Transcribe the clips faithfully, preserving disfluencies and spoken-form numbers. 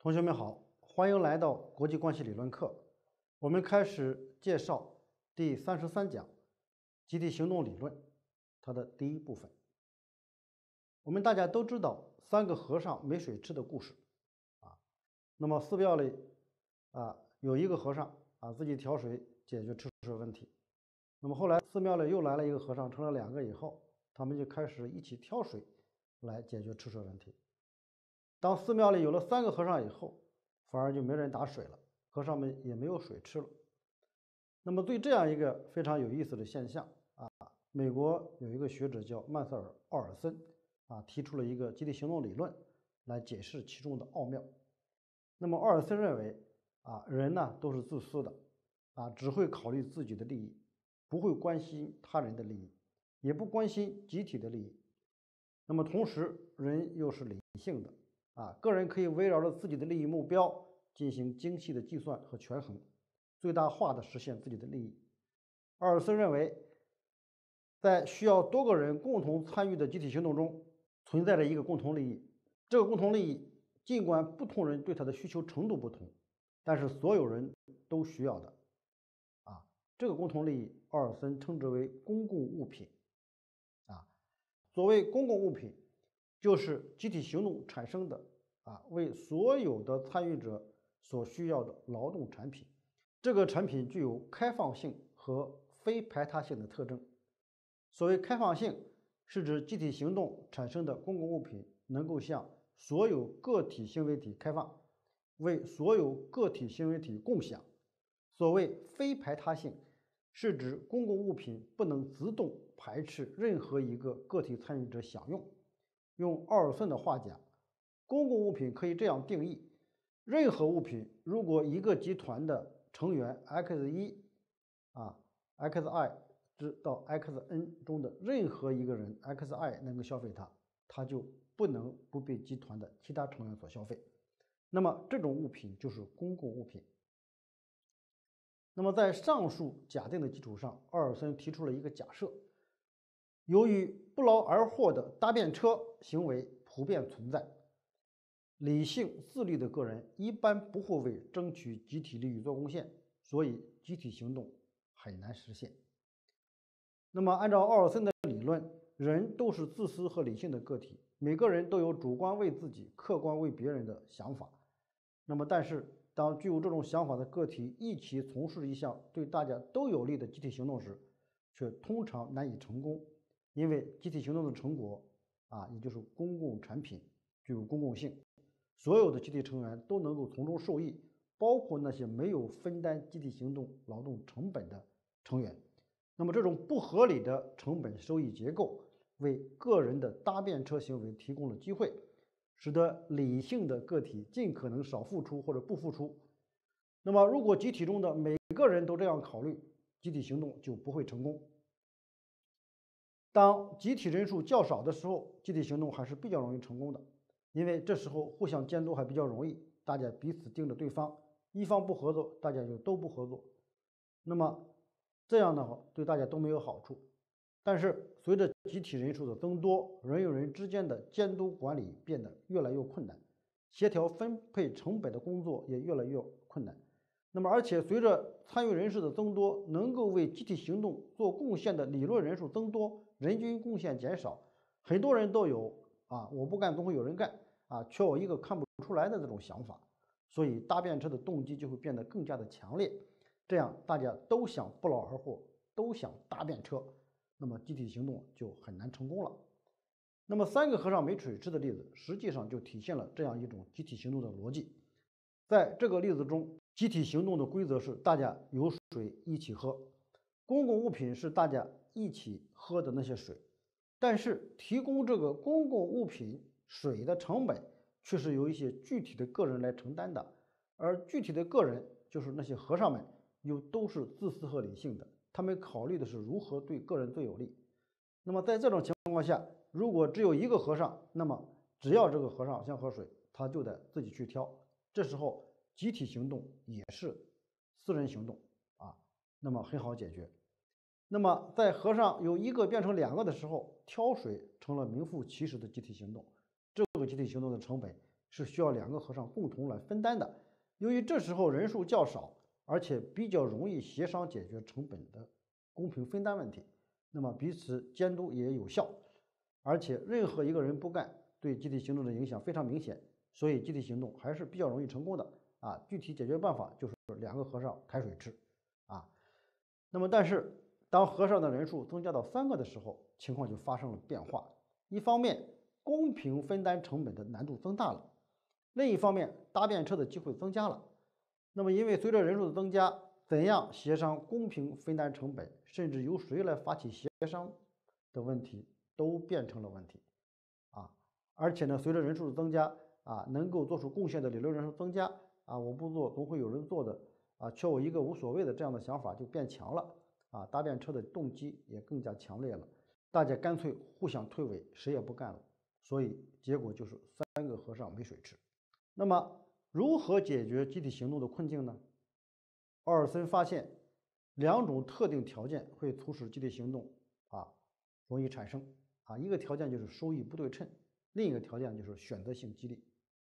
同学们好，欢迎来到国际关系理论课。我们开始介绍第三十三讲集体行动理论，它的第一部分。我们大家都知道三个和尚没水吃的故事啊。那么寺庙里啊有一个和尚啊自己挑水解决吃水问题。那么后来寺庙里又来了一个和尚，成了两个以后，他们就开始一起挑水来解决吃水问题。当寺庙里有了三个和尚以后，反而就没人打水了，和尚们也没有水吃了。那么对这样一个非常有意思的现象啊，美国有一个学者叫曼瑟尔·奥尔森啊，提出了一个集体行动理论来解释其中的奥妙。那么奥尔森认为啊，人呢都是自私的啊，只会考虑自己的利益，不会关心他人的利益，也不关心集体的利益。那么同时，人又是理性的啊，个人可以围绕着自己的利益目标进行精细的计算和权衡，最大化的实现自己的利益。奥尔森认为，在需要多个人共同参与的集体行动中，存在着一个共同利益。这个共同利益，尽管不同人对它的需求程度不同，但是所有人都需要的。啊，这个共同利益，奥尔森称之为公共物品。啊，所谓公共物品，就是集体行动产生的啊，为所有的参与者所需要的劳动产品。这个产品具有开放性和非排他性的特征。所谓开放性，是指集体行动产生的公共物品能够向所有个体行为体开放，为所有个体行为体共享。所谓非排他性，是指公共物品不能自动排斥任何一个个体参与者享用。用奥尔森的话讲，公共物品可以这样定义：任何物品，如果一个集团的成员 X 一 啊 Xi 至到 Xn 中的任何一个人 Xi 能够消费它，它就不能不被集团的其他成员所消费。那么这种物品就是公共物品。那么在上述假定的基础上，奥尔森提出了一个假设：由于不劳而获的搭便车行为普遍存在，理性自律的个人一般不会为争取集体利益做贡献，所以集体行动很难实现。那么按照奥尔森的理论，人都是自私和理性的个体，每个人都有主观为自己、客观为别人的想法。那么但是当具有这种想法的个体一起从事一项对大家都有利的集体行动时，却通常难以成功，因为集体行动的成果啊，也就是公共产品具有公共性，所有的集体成员都能够从中受益，包括那些没有分担集体行动劳动成本的成员。那么这种不合理的成本收益结构为个人的搭便车行为提供了机会，使得理性的个体尽可能少付出或者不付出。那么如果集体中的每个人都这样考虑，集体行动就不会成功。当集体人数较少的时候，集体行动还是比较容易成功的，因为这时候互相监督还比较容易，大家彼此盯着对方，一方不合作，大家就都不合作。那么这样的话对大家都没有好处。但是随着集体人数的增多，人与人之间的监督管理变得越来越困难，协调分配成本的工作也越来越困难。那么而且随着参与人数的增多，能够为集体行动做贡献的理论人数增多，人均贡献减少，很多人都有啊我不干总会有人干啊缺我一个看不出来的这种想法，所以搭便车的动机就会变得更加的强烈，这样大家都想不劳而获，都想搭便车，那么集体行动就很难成功了。那么三个和尚没水吃的例子实际上就体现了这样一种集体行动的逻辑。在这个例子中，集体行动的规则是大家有水一起喝，公共物品是大家一起喝的那些水，但是提供这个公共物品水的成本却是由一些具体的个人来承担的，而具体的个人就是那些和尚们又都是自私和理性的，他们考虑的是如何对个人最有利。那么在这种情况下，如果只有一个和尚，那么只要这个和尚想喝水，他就得自己去挑，这时候集体行动也是私人行动啊，那么很好解决。那么在和尚由一个变成两个的时候，挑水成了名副其实的集体行动，这个集体行动的成本是需要两个和尚共同来分担的。由于这时候人数较少，而且比较容易协商解决成本的公平分担问题，那么彼此监督也有效，而且任何一个人不干，对集体行动的影响非常明显，所以集体行动还是比较容易成功的啊。具体解决办法就是两个和尚抬水吃啊。那么但是当和尚的人数增加到三个的时候，情况就发生了变化。一方面，公平分担成本的难度增大了；另一方面，搭便车的机会增加了。那么因为随着人数的增加，怎样协商公平分担成本，甚至由谁来发起协商的问题，都变成了问题啊。而且呢，随着人数的增加啊，能够做出贡献的理论人数增加啊，我不做总会有人做的啊，缺我一个无所谓的这样的想法就变强了啊，搭便车的动机也更加强烈了，大家干脆互相推诿，谁也不干了，所以结果就是三个和尚没水吃。那么如何解决集体行动的困境呢？奥尔森发现，两种特定条件会促使集体行动啊容易产生啊，一个条件就是收益不对称，另一个条件就是选择性激励。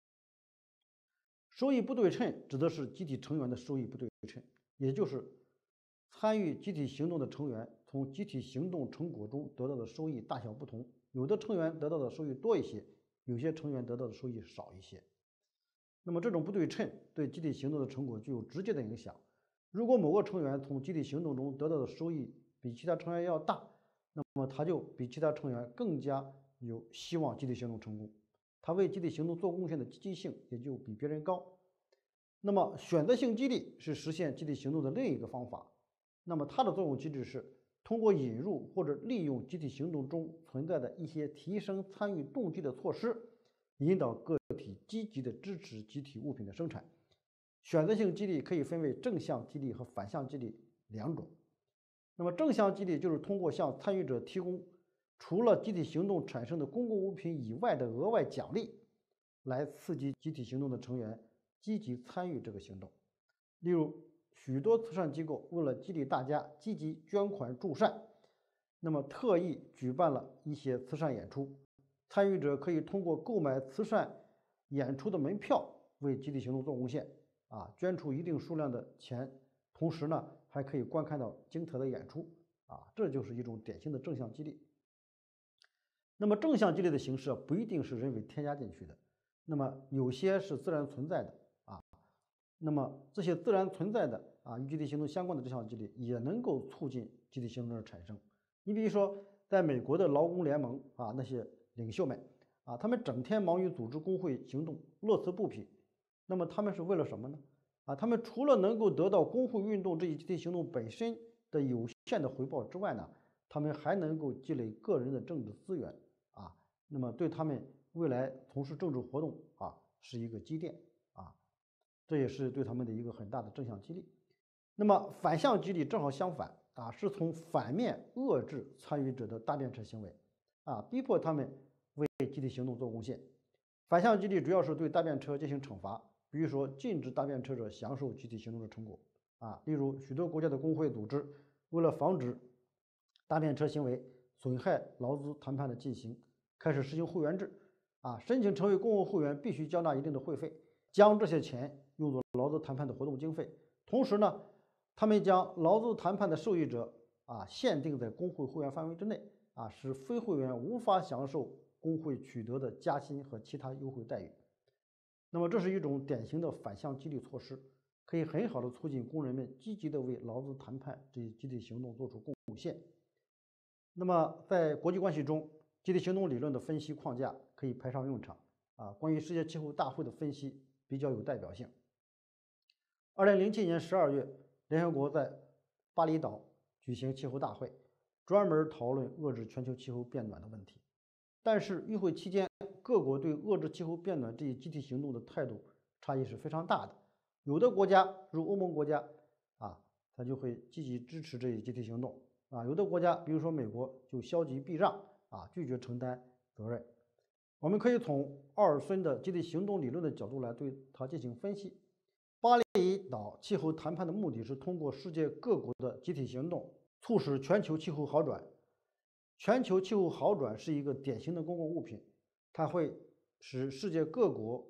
收益不对称指的是集体成员的收益不对称，也就是参与集体行动的成员从集体行动成果中得到的收益大小不同，有的成员得到的收益多一些，有些成员得到的收益少一些。那么这种不对称对集体行动的成果具有直接的影响。如果某个成员从集体行动中得到的收益比其他成员要大，那么他就比其他成员更加有希望集体行动成功，他为集体行动做贡献的积极性也就比别人高。那么选择性激励是实现集体行动的另一个方法，那么它的作用机制是通过引入或者利用集体行动中存在的一些提升参与动机的措施，引导个体积极地支持集体物品的生产。选择性激励可以分为正向激励和反向激励两种。那么正向激励就是通过向参与者提供除了集体行动产生的公共物品以外的额外奖励，来刺激集体行动的成员积极参与这个行动。例如，许多慈善机构为了激励大家积极捐款助善，那么特意举办了一些慈善演出，参与者可以通过购买慈善演出的门票为集体行动做贡献啊，捐出一定数量的钱，同时呢还可以观看到精彩的演出啊，这就是一种典型的正向激励。那么正向激励的形式不一定是人为添加进去的，那么有些是自然存在的啊，那么这些自然存在的啊与集体行动相关的正向激励也能够促进集体行动的产生。你比如说，在美国的劳工联盟啊，那些领袖们啊，他们整天忙于组织工会行动，乐此不疲。那么他们是为了什么呢？啊，他们除了能够得到工会运动这一集体行动本身的有限的回报之外呢，他们还能够积累个人的政治资源啊，那么对他们未来从事政治活动啊是一个积淀啊，这也是对他们的一个很大的正向激励。那么反向激励正好相反啊，是从反面遏制参与者的搭便车行为啊，逼迫他们为集体行动做贡献。反向激励主要是对搭便车进行惩罚，比如说禁止搭便车者享受集体行动的成果啊，例如许多国家的工会组织为了防止搭便车行为损害劳资谈判的进行，开始实行会员制啊，申请成为公共会员必须交纳一定的会费，将这些钱用作劳资谈判的活动经费。同时呢，他们将劳资谈判的受益者啊限定在工会会员范围之内啊，使非会员无法享受工会取得的加薪和其他优惠待遇。那么这是一种典型的反向激励措施，可以很好的促进工人们积极的为劳资谈判这一集体行动做出贡献。那么在国际关系中，集体行动理论的分析框架可以派上用场啊。关于世界气候大会的分析比较有代表性。二零零七年十二月，联合国在巴厘岛举行气候大会，专门讨论遏制全球气候变暖的问题。但是与会期间，各国对遏制气候变暖这一集体行动的态度差异是非常大的。有的国家如欧盟国家啊，它就会积极支持这一集体行动啊；有的国家，比如说美国，就消极避让啊，拒绝承担责任。我们可以从奥尔森的集体行动理论的角度来对它进行分析。巴厘岛气候谈判的目的是通过世界各国的集体行动，促使全球气候好转。全球气候好转是一个典型的公共物品，它会使世界各国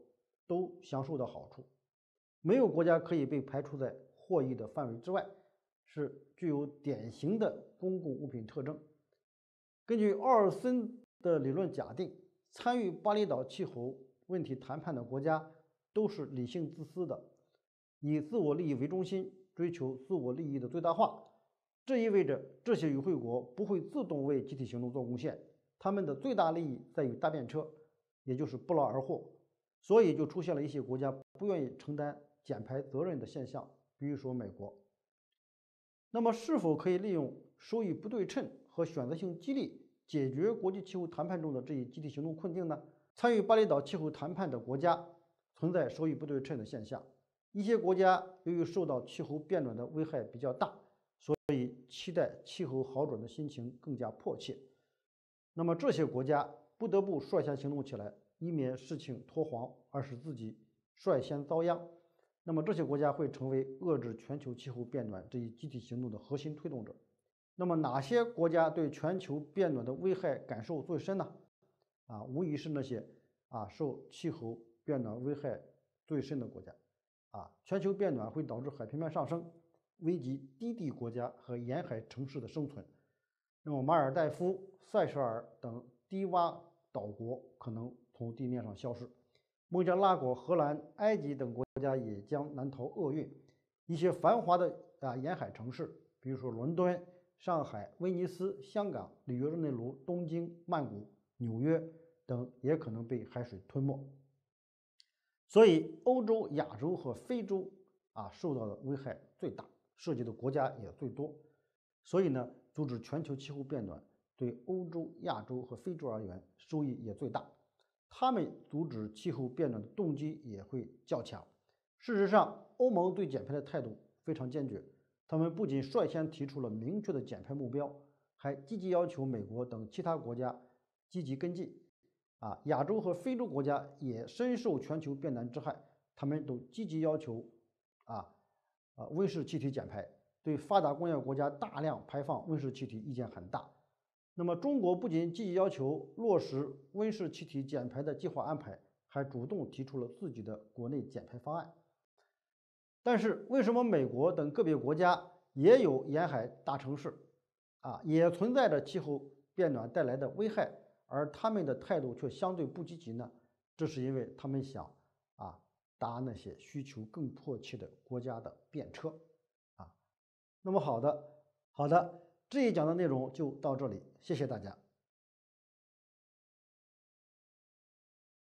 都享受到好处，没有国家可以被排除在获益的范围之外，是具有典型的公共物品特征。根据奥尔森的理论假定，参与巴厘岛气候问题谈判的国家都是理性自私的，以自我利益为中心，追求自我利益的最大化。这意味着这些与会国不会自动为集体行动做贡献，他们的最大利益在于搭便车，也就是不劳而获。所以就出现了一些国家不愿意承担减排责任的现象，比如说美国。那么是否可以利用收益不对称和选择性激励解决国际气候谈判中的这一集体行动困境呢？参与巴厘岛气候谈判的国家存在收益不对称的现象，一些国家由于受到气候变暖的危害比较大，所以期待气候好转的心情更加迫切。那么这些国家不得不率先行动起来，以免事情拖黄，而使自己率先遭殃。那么这些国家会成为遏制全球气候变暖这一集体行动的核心推动者。那么哪些国家对全球变暖的危害感受最深呢？啊，无疑是那些啊受气候变暖危害最深的国家。啊，全球变暖会导致海平面上升，危及低地国家和沿海城市的生存。那么马尔代夫、塞舌尔等低洼岛国可能从地面上消失，孟加拉国、荷兰、埃及等国家也将难逃厄运。一些繁华的啊沿海城市，比如说伦敦、上海、威尼斯、香港、里约热内卢、东京、曼谷、纽约等也可能被海水吞没。所以，欧洲、亚洲和非洲啊受到的危害最大，涉及的国家也最多。所以呢，阻止全球气候变暖对欧洲、亚洲和非洲而言收益也最大。他们阻止气候变暖的动机也会较强。事实上，欧盟对减排的态度非常坚决，他们不仅率先提出了明确的减排目标，还积极要求美国等其他国家积极跟进。啊，亚洲和非洲国家也深受全球变暖之害，他们都积极要求啊啊温室气体减排，对发达工业国家大量排放温室气体意见很大。那么，中国不仅积极要求落实温室气体减排的计划安排，还主动提出了自己的国内减排方案。但是，为什么美国等个别国家也有沿海大城市，啊，也存在着气候变暖带来的危害，而他们的态度却相对不积极呢？这是因为他们想啊搭那些需求更迫切的国家的便车，啊。那么好的，好的，这一讲的内容就到这里，谢谢大家。